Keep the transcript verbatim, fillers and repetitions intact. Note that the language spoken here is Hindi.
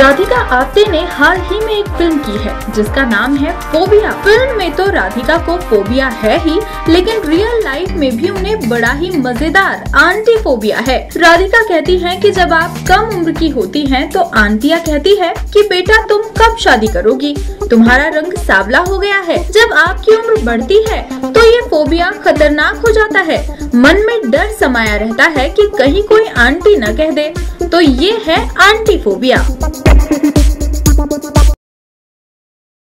राधिका आप्टे ने हाल ही में एक फिल्म की है जिसका नाम है फोबिया। फिल्म में तो राधिका को फोबिया है ही, लेकिन रियल लाइफ में भी उन्हें बड़ा ही मजेदार आंटी फोबिया है। राधिका कहती हैं कि जब आप कम उम्र की होती हैं तो आंटियां कहती है कि बेटा तुम कब शादी करोगी, तुम्हारा रंग सांवला हो गया है। जब आपकी उम्र बढ़ती है तो ये फोबिया खतरनाक हो जाता है। मन में डर समाया रहता है कि कहीं कोई आंटी न कह दे, तो ये है आंटी फोबिया।